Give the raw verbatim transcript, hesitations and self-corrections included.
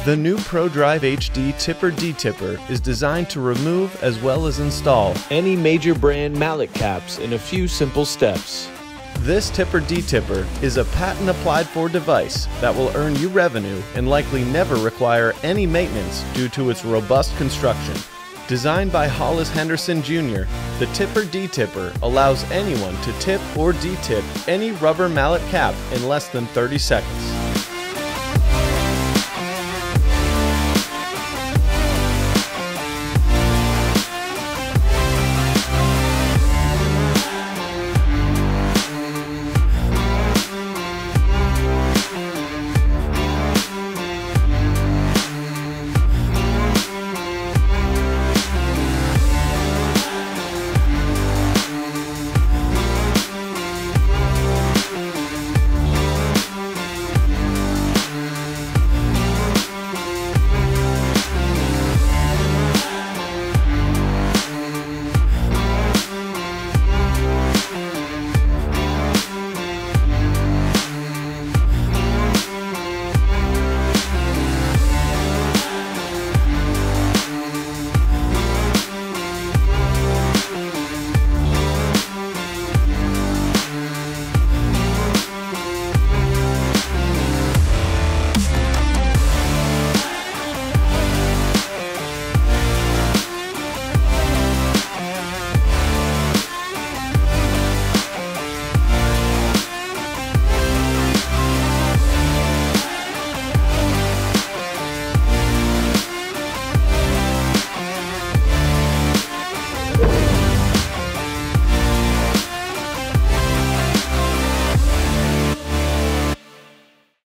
The new Pro-Drive H D Tipper D-Tipper is designed to remove as well as install any major brand mallet caps in a few simple steps. This Tipper D-Tipper is a patent applied for device that will earn you revenue and likely never require any maintenance due to its robust construction. Designed by Hollis Henderson Junior, the Tipper D-Tipper allows anyone to tip or de-tip any rubber mallet cap in less than thirty seconds.